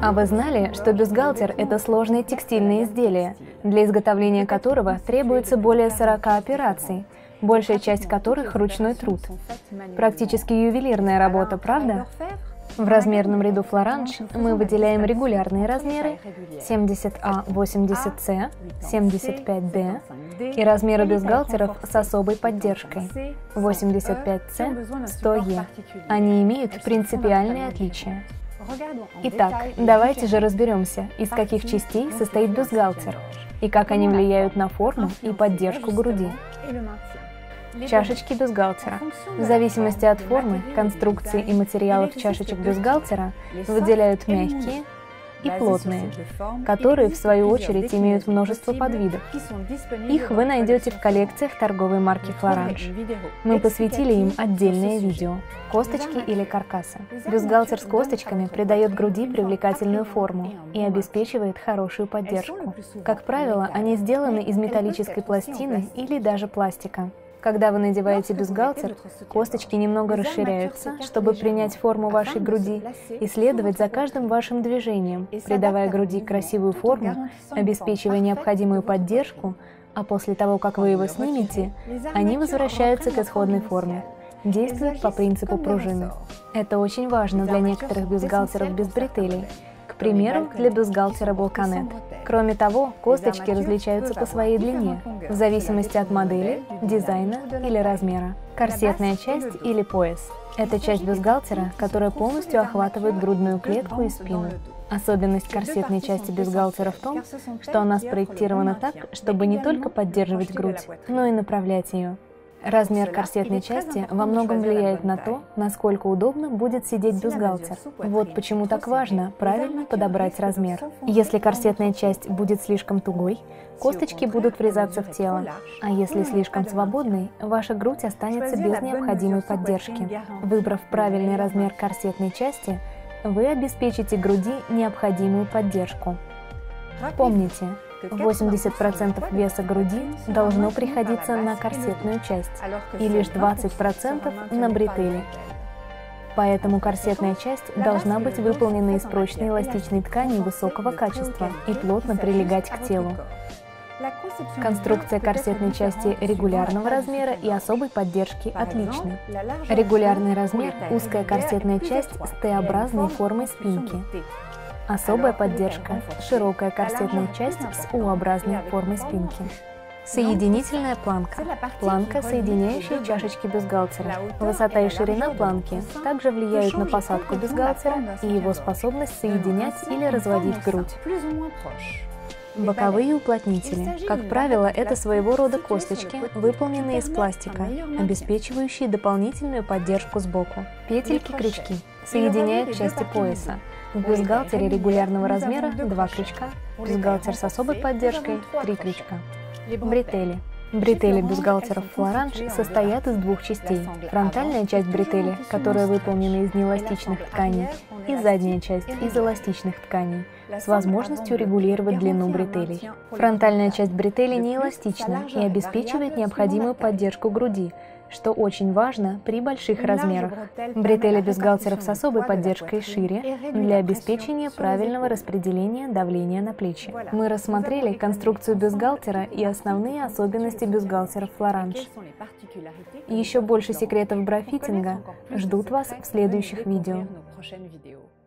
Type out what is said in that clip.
А вы знали, что бюстгальтер – это сложное текстильное изделие, для изготовления которого требуется более 40 операций, большая часть которых – ручной труд. Практически ювелирная работа, правда? В размерном ряду Флоранж мы выделяем регулярные размеры 70А 80С, 75D и размеры бюстгальтеров с особой поддержкой 85С, 100Е. Они имеют принципиальные отличия. Итак, давайте же разберемся, из каких частей состоит бюстгальтер и как они влияют на форму и поддержку груди. Чашечки бюстгальтера. В зависимости от формы, конструкции и материалов чашечек бюстгальтера выделяют мягкие и плотные, которые, в свою очередь, имеют множество подвидов. Их вы найдете в коллекциях торговой марки Флоранж. Мы посвятили им отдельное видео. Косточки или каркасы. Бюстгальтер с косточками придает груди привлекательную форму и обеспечивает хорошую поддержку. Как правило, они сделаны из металлической пластины или даже пластика. Когда вы надеваете бюстгальтер, косточки немного расширяются, чтобы принять форму вашей груди и следовать за каждым вашим движением, придавая груди красивую форму, обеспечивая необходимую поддержку, а после того, как вы его снимете, они возвращаются к исходной форме. Действуют по принципу пружины. Это очень важно для некоторых бюстгальтеров без бретелей. К примеру, для бюстгальтера Балконет. Кроме того, косточки различаются по своей длине, в зависимости от модели, дизайна или размера. Корсетная часть или пояс – это часть бюстгальтера, которая полностью охватывает грудную клетку и спину. Особенность корсетной части бюстгальтера в том, что она спроектирована так, чтобы не только поддерживать грудь, но и направлять ее. Размер корсетной части во многом влияет на то, насколько удобно будет сидеть бюстгальтер. Вот почему так важно правильно подобрать размер. Если корсетная часть будет слишком тугой, косточки будут врезаться в тело, а если слишком свободной, ваша грудь останется без необходимой поддержки. Выбрав правильный размер корсетной части, вы обеспечите груди необходимую поддержку. Помните, 80% веса груди должно приходиться на корсетную часть и лишь 20% на бретели. Поэтому корсетная часть должна быть выполнена из прочной эластичной ткани высокого качества и плотно прилегать к телу. Конструкция корсетной части регулярного размера и особой поддержки отличны. Регулярный размер – узкая корсетная часть с Т-образной формой спинки. Особая поддержка – широкая корсетная часть с У-образной формой спинки. Соединительная планка – планка, соединяющая чашечки бюстгальтера. Высота и ширина планки также влияют на посадку бюстгальтера и его способность соединять или разводить грудь. Боковые уплотнители. Как правило, это своего рода косточки, выполненные из пластика, обеспечивающие дополнительную поддержку сбоку. Петельки-крючки соединяют части пояса. В бюстгальтере регулярного размера 2 крючка, бюстгальтер с особой поддержкой 3 крючка. Бретели. Бретели бюстгальтеров Флоранж состоят из двух частей. Фронтальная часть бретели, которая выполнена из неэластичных тканей, и задняя часть из эластичных тканей, с возможностью регулировать длину бретелей. Фронтальная часть бретели неэластична и обеспечивает необходимую поддержку груди, что очень важно при больших размерах. Бретели бюстгальтеров с особой поддержкой шире для обеспечения правильного распределения давления на плечи. Мы рассмотрели конструкцию бюстгальтера и основные особенности бюстгальтеров Флоранж. Еще больше секретов брафитинга ждут вас в следующих видео.